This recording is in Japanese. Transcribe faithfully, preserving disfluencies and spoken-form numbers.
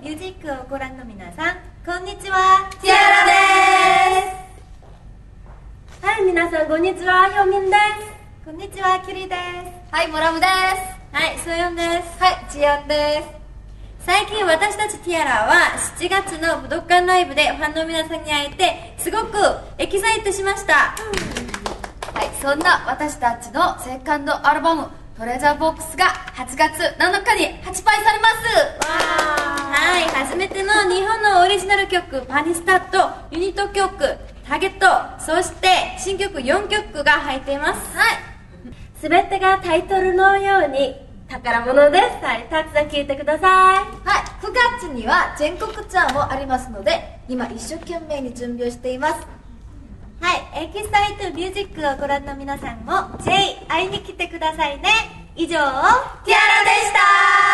ミュージックをご覧の皆さん、こんにちは、 ティアラです。 はい、皆さんこんにちは、ヒョミンです。 こんにちは、キュリです。 はい、モラムです。 はい、ソヨンです。 はい、チアンです。 最近私たちティアラはしちがつの武道館ライブでファンの皆さんに会えてすごくエキサイトしました、 うん、はい、そんな私たちのセカンドアルバムトレジャーボックスがはちがつなのかに発売されます。 わー、はい、初めての日本のオリジナル曲パニスタとユニット曲ターゲット、そして新曲よんきょくが入っています。 はい、 すべてがタイトルのように宝物です。はい、たくさん聴いてください。 はい、くがつには全国ツアーもありますので、今一生懸命に準備をしています。 はい、エキサイトミュージックをご覧の皆さんもぜひ会いに来てくださいね。以上、ティアラでした。